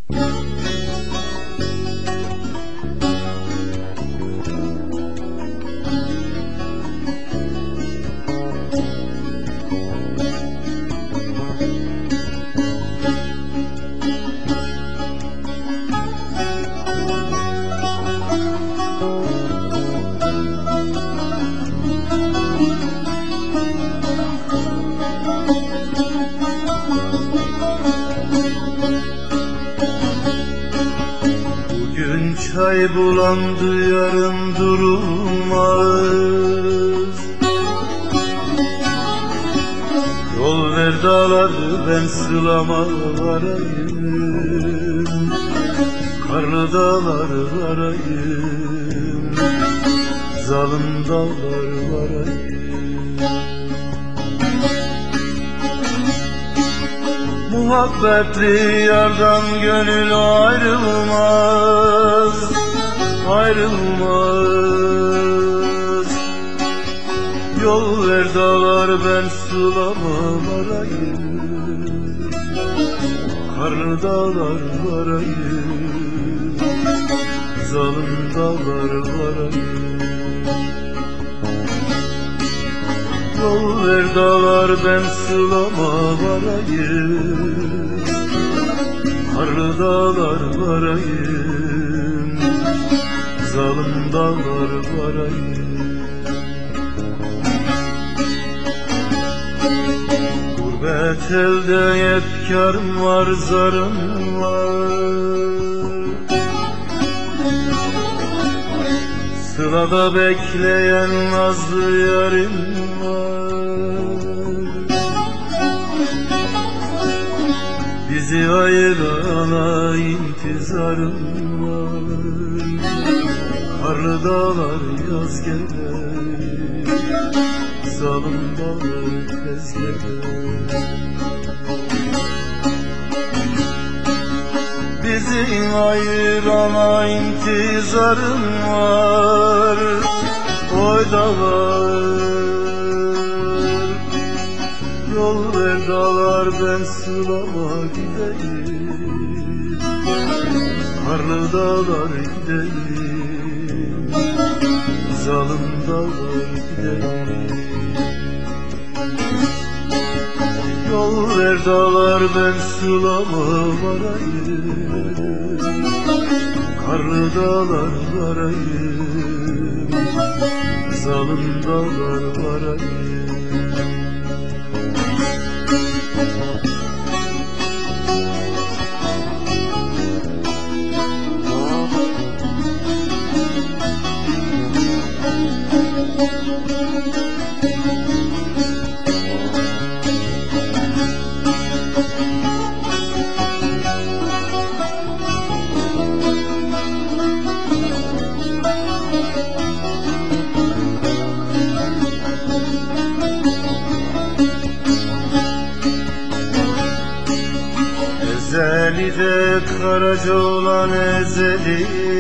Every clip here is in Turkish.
Çay bulandı, yarın durulmaz. Yol ver dağları, ben sılama varayım. Karlı dağları varayım, zalim dağlar varayım. Muhabbetli yardan gönül ayrılmaz, ayrılmaz. Yol ver dağlar, ben sulama varayım. Karlı dağlar varayım, zalim dağlar varayım. Yol ver dağlar, ben sılama varayım. Karlı dağlar varayım, zalim dağlar varayım. Gurbet elde yetkarım var, zarım var. Sırada bekleyen nazlı yarim var. Bizi ayırana intizarım var. Karlı dağlar yaz gelir, zalim dağlar tez gelir. Bizi ayırana intizarım var. Oy dağlar, yol ver dağlar, ben sılama gideyim. Karlı dağlar gideyim, zalim dağlar gideyim. Yol ver dağlar, ben sılama varayım. Karlı dağlar varayım, zalim dağlar varayım. Ezeli'de karaca olan ezeli,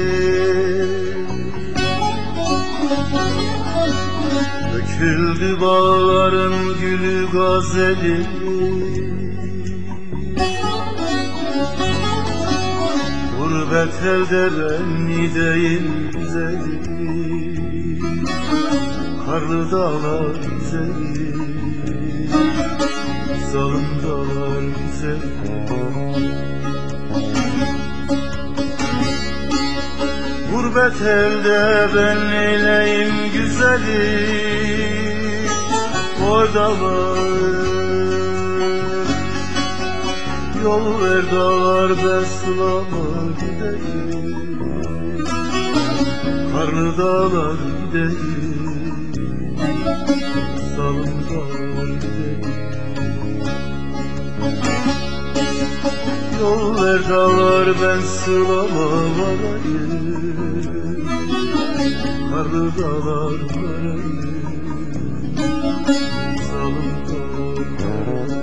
döküldü bağların gülü gazeli. Gurbet elde ben gideyim güzeli, karlı dağlar güzeli, zalim dağlar güzeli. Gurbet elde ben neyleyim güzeli, oy dağlar. Yol ver dağlar, ben sılama gideyim. Karlı dağlar gideyim, zalim dağlar gideyim. Yol ver dağlar, ben sılama varayım. Karlı dağlar varayım, zalim dağlar varayım.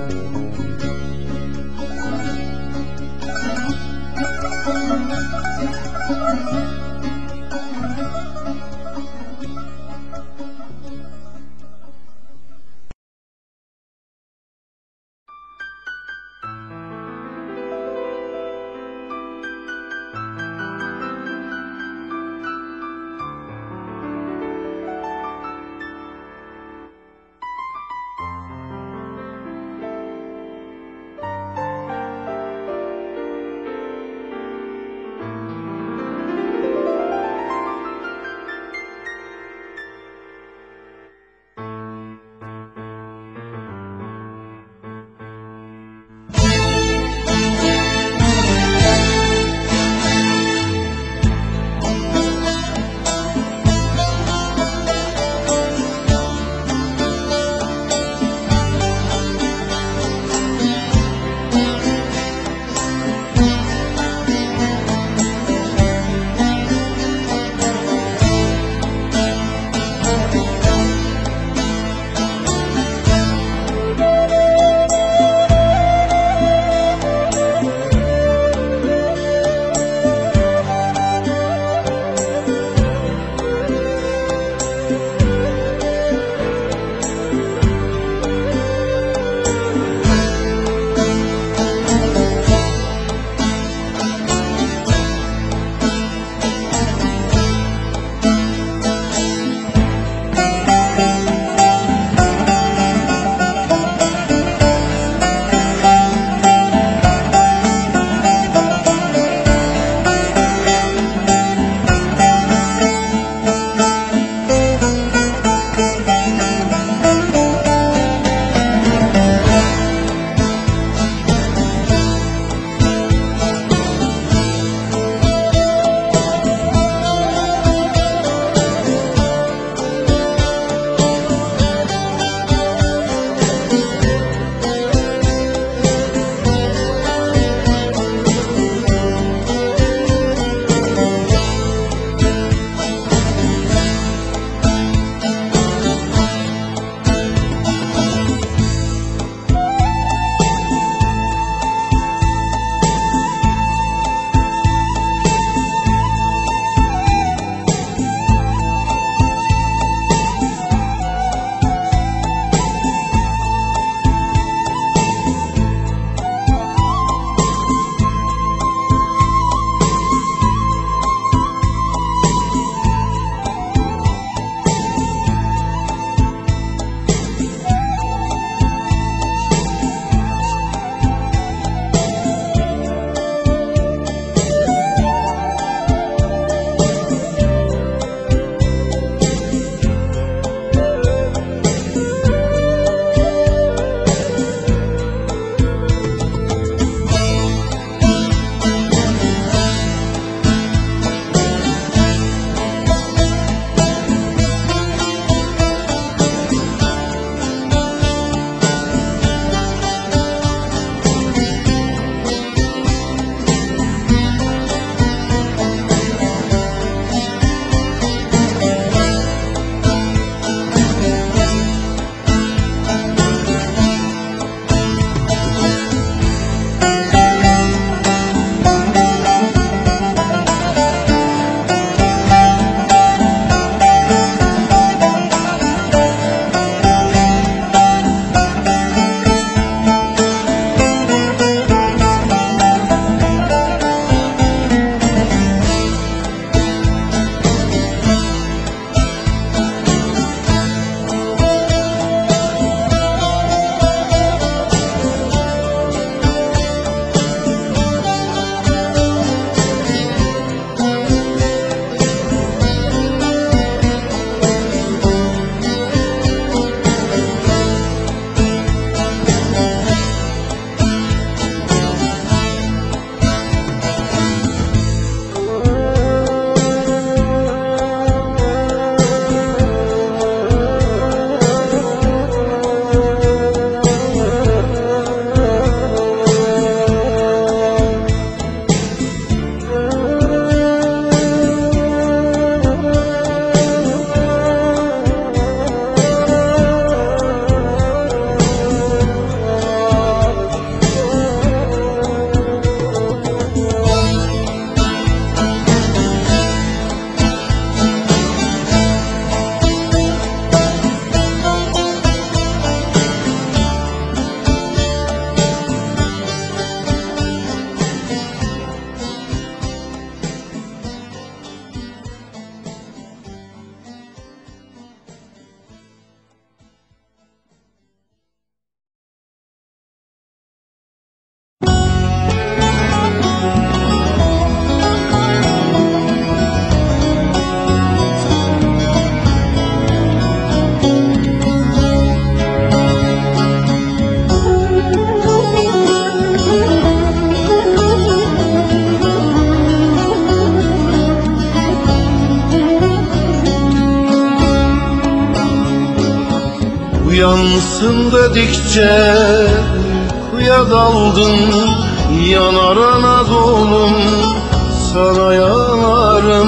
Yansın dedikçe uykuya daldın. Yanar Anadolu'm, sana yanarım.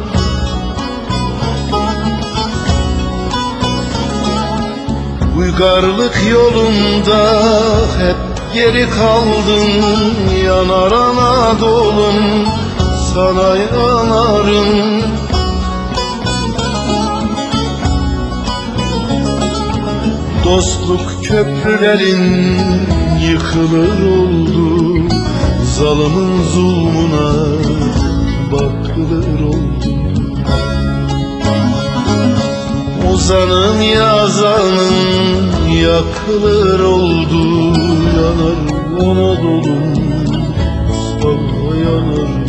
Uygarlık yolunda hep geri kaldın. Yanar Anadolu'm, sana yanarım. Dostluk köprülerin yıkılır oldu. Zalımın zulmuna bakılır oldu. Ozanın yazanın yakılır oldu. Yanar Anadolu'm, sana yanarım.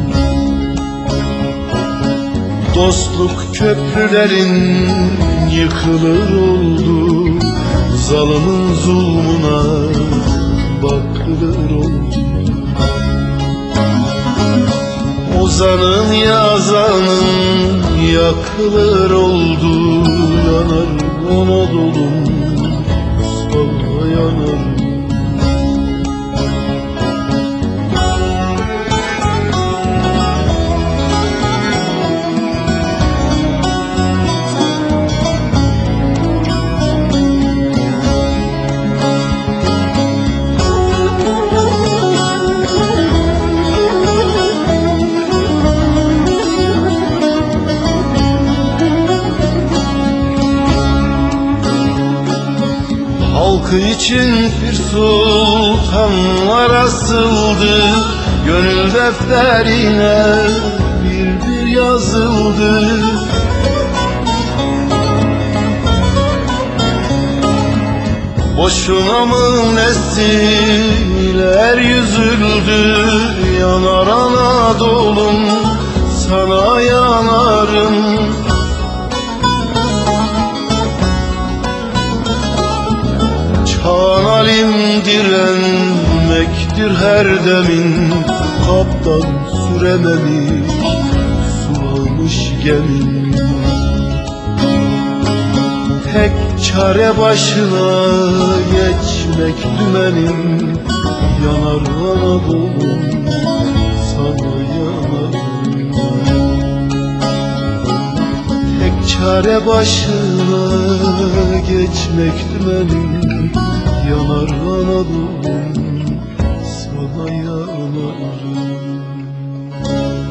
Dostluk köprülerin yıkılır oldu. Zalımın zulmuna bakılır oldu. Ozanın yazanın yakılır oldu. Yanar Anadolu'm, sana yanarım. Halkı için bir sultanlar asıldı. Gönül defterine bir yazıldı. Boşuna mı nesiller yüzüldü? Yanar Anadolu'm, sana yanarım. Kanalim direnmektir her demin. Kaptan sürememiş sulamış gemin. Tek çare başına geçmek dümenim. Yanar Anadolu'm, sana yanarım. Tek çare başına geçmek dümenim. Yanar Anadolu'm, sana yanarım.